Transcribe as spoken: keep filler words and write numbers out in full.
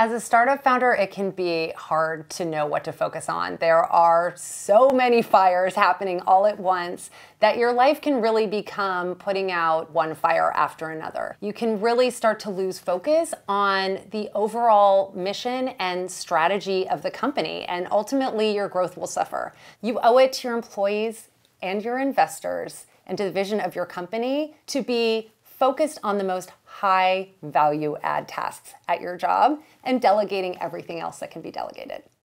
As a startup founder, it can be hard to know what to focus on. There are so many fires happening all at once that your life can really become putting out one fire after another. You can really start to lose focus on the overall mission and strategy of the company, and ultimately your growth will suffer. You owe it to your employees and your investors and to the vision of your company to be focused on the most high value add tasks at your job and delegating everything else that can be delegated.